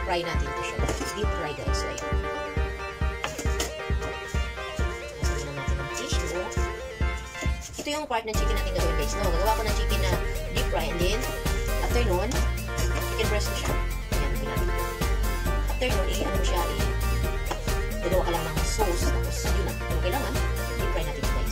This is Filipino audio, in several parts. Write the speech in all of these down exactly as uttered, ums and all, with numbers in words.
fry natin ito siya. Deep fry guys. So, ayan. Nasagyan na natin ng tissue. Ito yung part ng chicken natin gagawin guys. No? Gagawa ko ng chicken na deep fry and then after nun, chicken breast mo siya. Ayan, pinapit ko. After nun, i-ano mo siya, i-gagawa ka lang ng sauce. Tapos yun na. Kung kailangan, deep fry natin ito guys.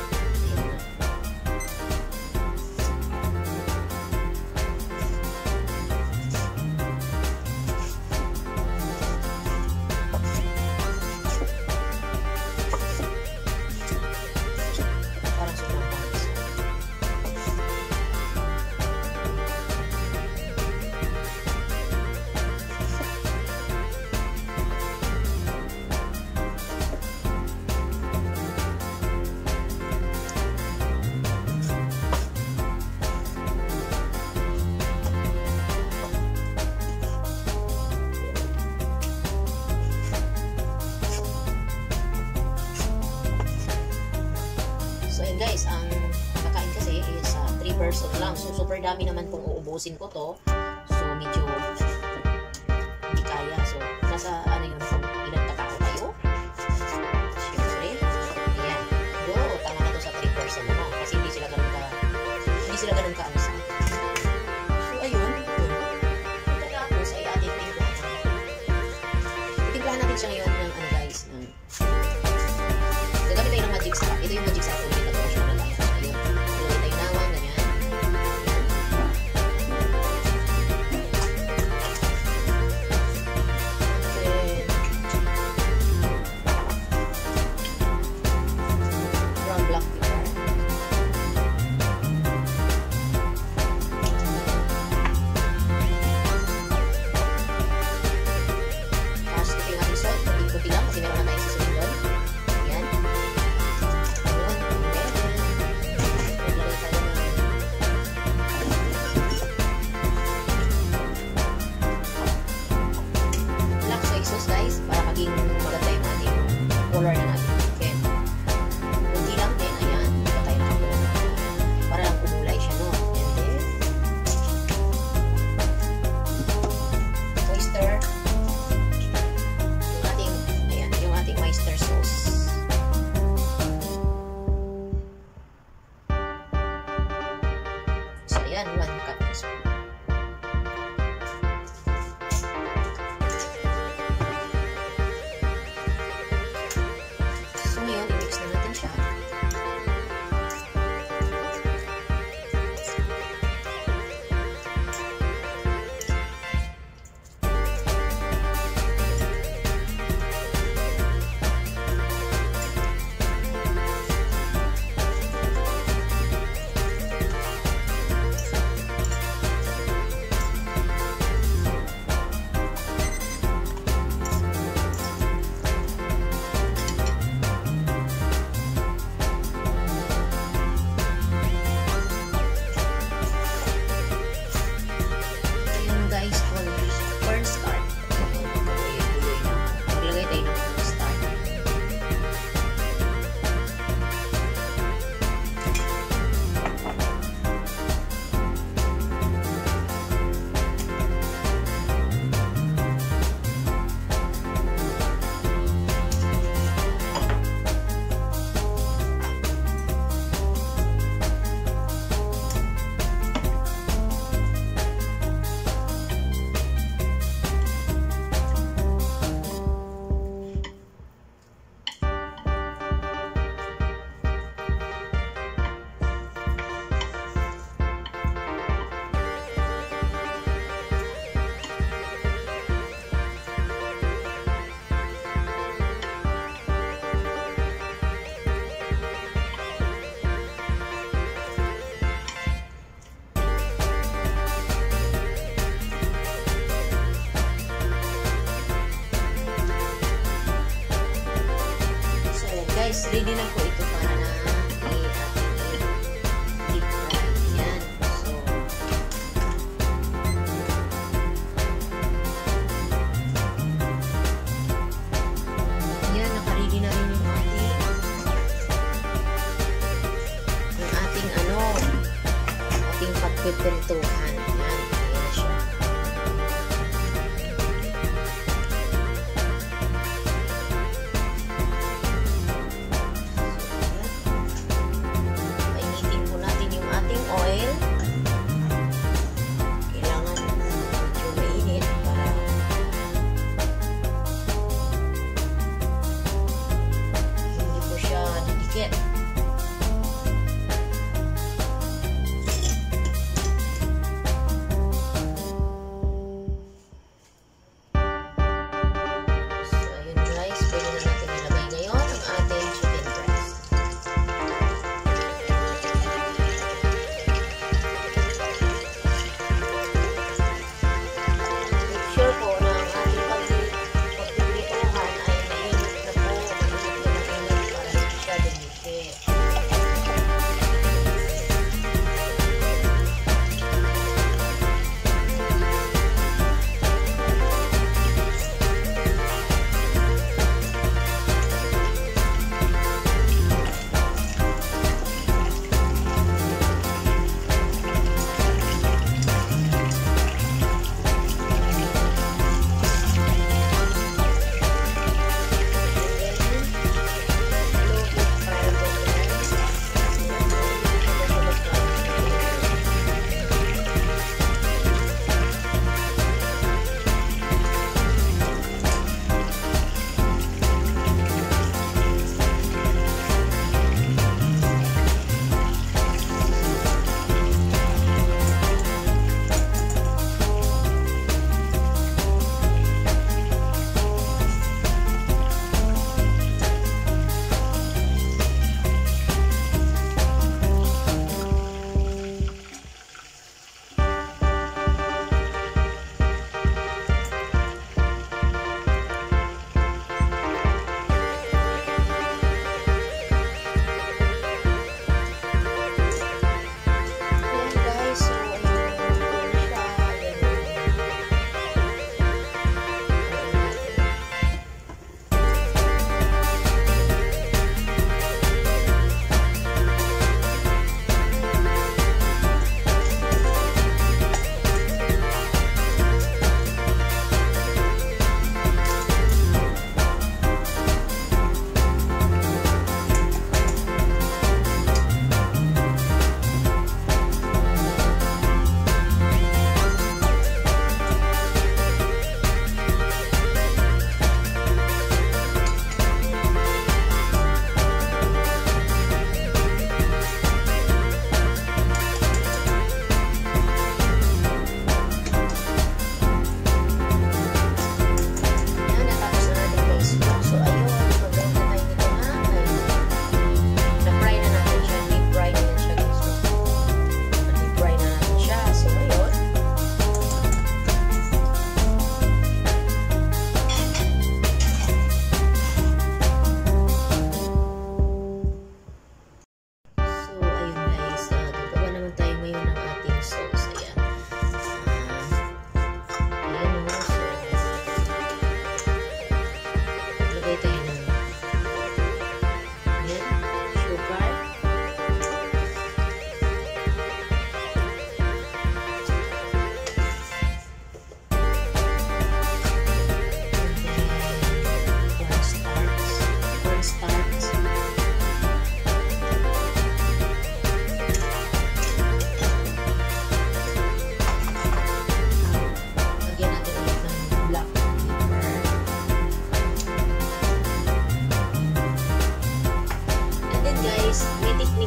Guys, ang kakain kasi is uh, three person lang. So, super dami naman kung uubusin ko to. So, medyo hindi kaya. So, nasa ano yun, ilan katao tayo? Siyempre. Ayan. Go, tama na to sa three person naman. Kasi hindi sila ganun ka, hindi sila ganun ka ano sa. So, ayun. Pagkatapos ay ating timplahan. Timplahan natin siya ngayon ng ano guys. Ng, gagamit tayo ng magic sarap. Ito yung magic sarap. One cup teaspoon. So ngayon, i-mix na natin siya. Guys, ready na po ito para na i-deep fry. Yan. So, yan, naka-ready na rin yung ating yung ating ano ating pagpipintuhan. Yan, yan na siya.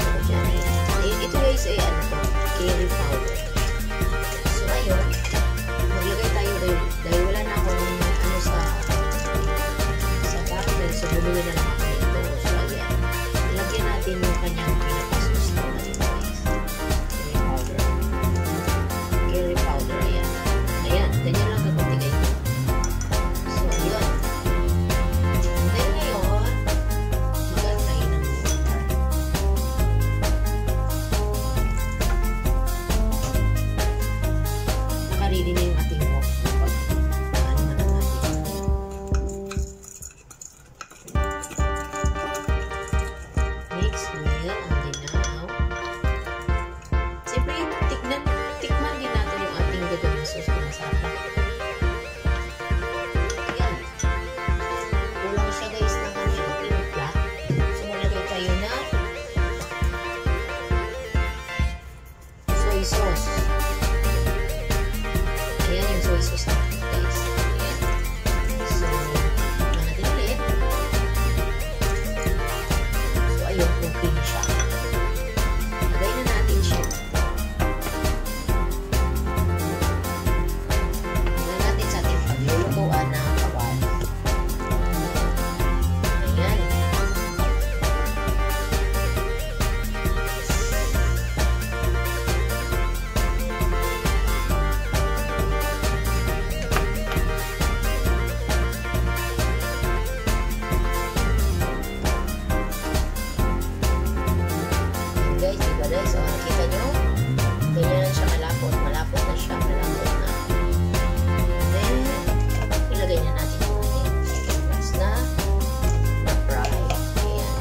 nag-edit ako dyan. Ayan. Ito guys ay ano to, curry powder. So ayun, maglagay tayo dahil, dahil wala na akong ano sa sa bottle. So bumili na lang ako nito. So ayan, lagyan natin yung kanyang pinakasus na dito guys. Curry powder. Curry powder, ayan. Ayan, ganyan lang kakunti guys. So ayun. Then ngayon, mag-add tayo ng water. Nakarili na yung ating wok. Ano man ang ating mix with and then now. Siyempre, tikman, tikman din natin yung ating gagawin sauce na masarap. Ayan. Kulang siya guys ng kanyang timpla. So, maglagay tayo na soy sauce. Ayan yung soy sauce natin guys. Ayan. So, tikman natin ulit. So, ayun, cooking siya. Lagay na natin siya. Lagay natin sa ating paglulutuan na kawali. Ayan. Guys, diba guys? So, nakita nyo? Ganyan na siya malapot. Malapot na siya. Malapot na. Then, ilagay na natin yung ating chicken breast na na-fry. Ayan.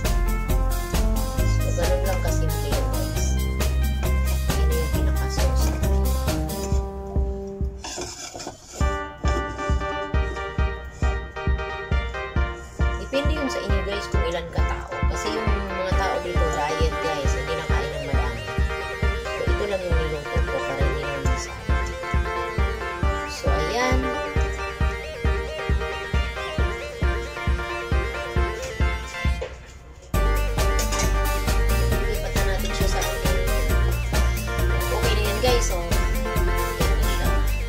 So, ganun lang kasimple yun guys. Yan na yung pinaka-sauce natin. Depende yun sa inyo guys kung ilan ka tao. Kasi yung mga tao dito, diet guys, hindi na kain ng marami. So, ito lang yung niluto ko para hindi na masama. So, ayan. Ipatan natin siya sa ating. Okay na yan guys. So, ayan na siya.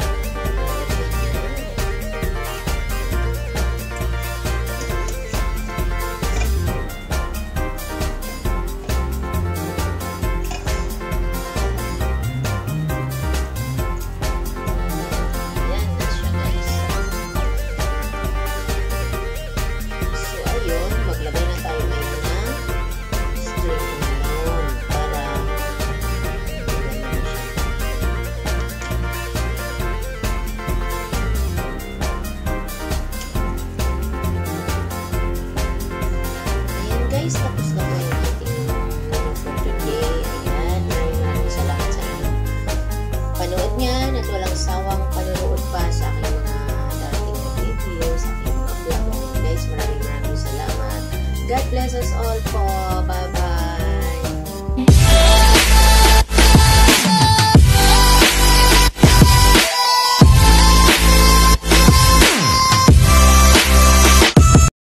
Ayan na siya guys. So, ayun. Maglagay na tayo ngayon ng string onion para ganyan na siya. Ayan guys, tapos na po yung ating menu for today. Ayan, maraming maraming salamat sa inyo. Panood niyan at walang sawang panonood pa sa aking mga dating na videos, sa aking mga vlog. Guys, maraming maraming salamat. God bless us all po. Bye-bye.